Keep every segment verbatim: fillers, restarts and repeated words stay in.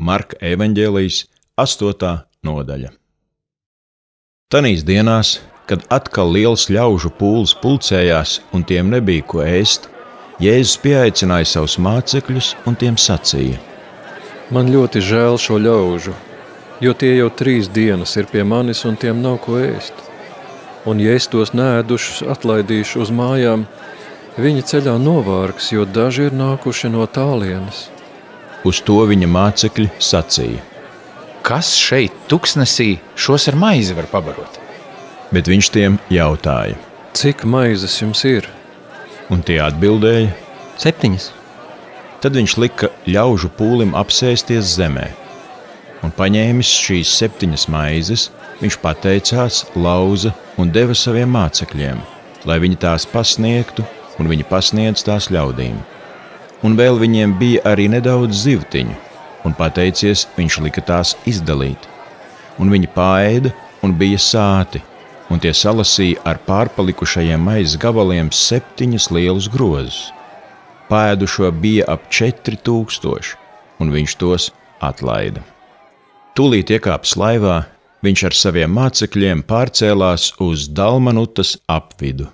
Marka evaņģēlijas astotā nodaļa. Tanīs dienās, kad atkal liels ļaužu pūlis pulcējās un tiem nebija ko ēst, Jēzus pieaicināja savus mācekļus un tiem sacīja: Man ļoti žēl šo ļaužu, jo tie jau trīs dienas ir pie manis un tiem nav ko ēst. Un ja es tos neēdušus atlaidīšu uz mājām, viņi ceļā novārgs, jo daži ir nākuši no tālienes. Uz to viņa mācekļi sacīja: Kas šeit tuksnesī šos ar maizi var pabarot? Bet viņš tiem jautāja: Cik maizes jums ir? Un tie atbildēja: Septiņas. Tad viņš lika ļaužu pūlim apsēsties zemē. Un paņēmis šīs septiņas maizes, viņš pateicās, lauza un deva saviem mācekļiem, lai viņi tās pasniegtu, un viņi pasniedz tās ļaudīm. Un vēl viņiem bija arī nedaudz zivtiņu, un pateicies, viņš lika tās izdalīt. Un viņi paēda un bija sāti, un tie salasīja ar pārpalikušajiem maizes gabaliem septiņas lielus grozus. Paēdušo bija ap četri tūkstoši, un viņš tos atlaida. Tūlīt iekāpis laivā, viņš ar saviem mācekļiem pārcēlās uz Dalmanutas apvidu.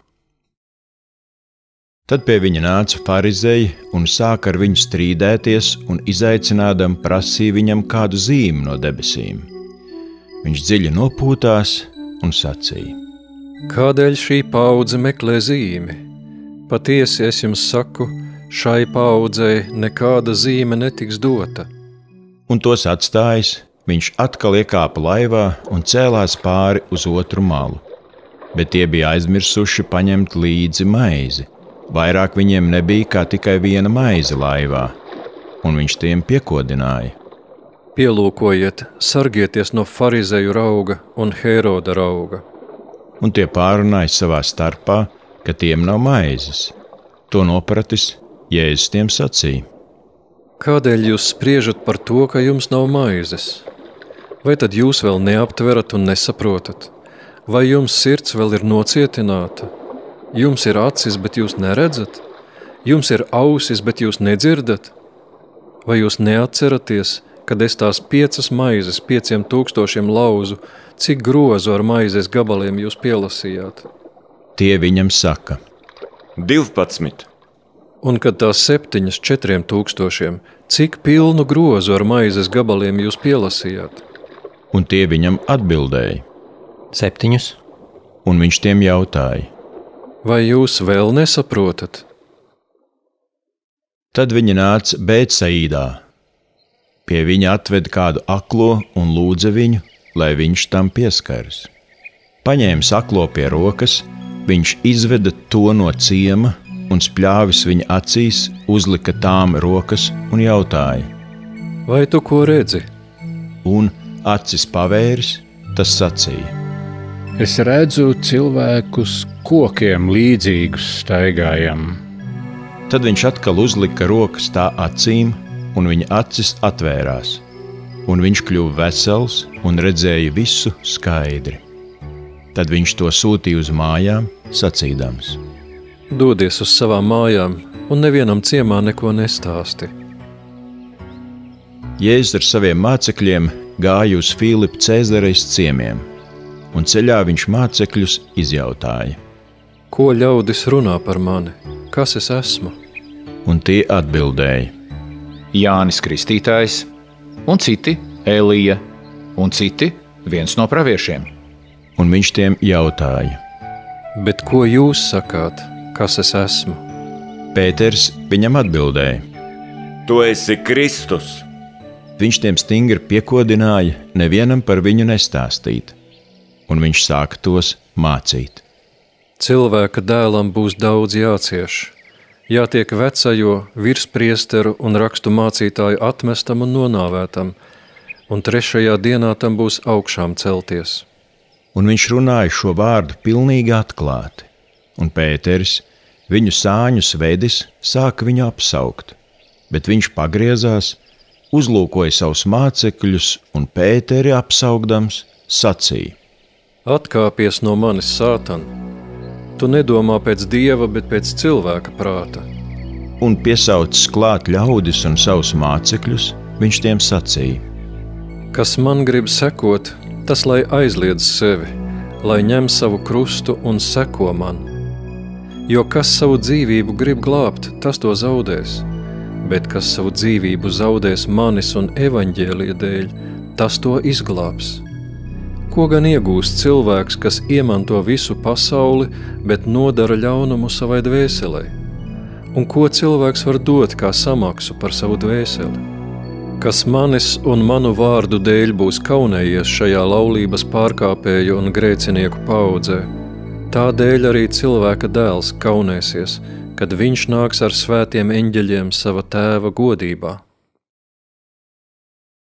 Tad pie viņa nāca farizeji un sāka ar viņu strīdēties un izaicinādam prasīja viņam kādu zīmi no debesīm. Viņš dziļi nopūtās un sacīja: Kādēļ šī paudze meklē zīmi? Patiesi es jums saku, šai paudzei nekāda zīme netiks dota. Un tos atstājis, viņš atkal iekāpa laivā un cēlās pāri uz otru malu. Bet tie bija aizmirsuši paņemt līdzi maizi. Vairāk viņiem nebija kā tikai viena maize laivā, un viņš tiem piekodināja: Pielūkojiet, sargieties no farizeju rauga un Hēroda rauga. Un tie pārunāja savā starpā, ka tiem nav maizes. To nopratis, Jēzus tiem sacīja: Kādēļ jūs spriežat par to, ka jums nav maizes? Vai tad jūs vēl neaptverat un nesaprotat? Vai jums sirds vēl ir nocietināta? Jums ir acis, bet jūs neredzat? Jums ir ausis, bet jūs nedzirdat? Vai jūs neatceraties, kad es tās piecas maizes pieciem tūkstošiem lauzu, cik grozu ar maizes gabaliem jūs pielasījāt? Tie viņam saka: Divpadsmit. Un kad tās septiņas četriem tūkstošiem, cik pilnu grozu ar maizes gabaliem jūs pielasījāt? Un tie viņam atbildēja: Septiņus. Un viņš tiem jautāja: Vai jūs vēl nesaprotat? Tad viņi nāca Bētsaidā. Pie viņa atved kādu aklo un lūdza viņu, lai viņš tam pieskaras. Paņēmis aklo pie rokas, viņš izveda to no ciema un spļāvis viņa acīs, uzlika tām rokas un jautāja: Vai tu ko redzi? Un acis pavēris, tas sacīja: Es redzu cilvēkus kokiem līdzīgus staigājam. Tad viņš atkal uzlika rokas tā acīm, un viņa acis atvērās, un viņš kļuva vesels un redzēja visu skaidri. Tad viņš to sūtīja uz mājām, sacīdams: Dodies uz savām mājām un nevienam ciemā neko nestāsti. Jēzus ar saviem mācekļiem gāja uz Filipa Cēzarejas ciemiem, un ceļā viņš mācekļus izjautāja: Ko ļaudis runā par mani? Kas es esmu? Un tie atbildēja: Jānis Kristītājs, un citi Elija, un citi viens no praviešiem. Un viņš tiem jautāja: Bet ko jūs sakāt, kas es esmu? Pēters viņam atbildēja: Tu esi Kristus. Viņš tiem stingri piekodināja nevienam par viņu nestāstīt, un viņš sāka tos mācīt. Cilvēka dēlam būs daudz jācieš, jātiek vecajo, virspriesteru un rakstu mācītāju atmestam un nonāvētam, un trešajā dienā tam būs augšām celties. Un viņš runāja šo vārdu pilnīgi atklāti, un Pēteris, viņu sāņus vedis, sāka viņu apsaukt, bet viņš pagriezās, uzlūkoja savus mācekļus un Pēteri apsaugdams sacīja: Atkāpies no manis, Sātan! Tu nedomā pēc Dieva, bet pēc cilvēka prāta. Un piesaucis klāt ļaudis un savus mācekļus, Viņš tiem sacīja: Kas man grib sekot, tas lai aizliedz sevi, lai ņem savu krustu un seko man. Jo kas savu dzīvību grib glābt, tas to zaudēs, bet kas savu dzīvību zaudēs manis un evaņģēlija dēļ, tas to izglābs. Ko gan iegūst cilvēks, kas iemanto visu pasauli, bet nodara ļaunumu savai dvēselei? Un ko cilvēks var dot kā samaksu par savu dvēseli? Kas manis un manu vārdu dēļ būs kaunējies šajā laulības pārkāpēju un grēcinieku paudzē, tā dēļ arī cilvēka dēls kaunēsies, kad viņš nāks ar svētiem eņģeļiem sava tēva godībā.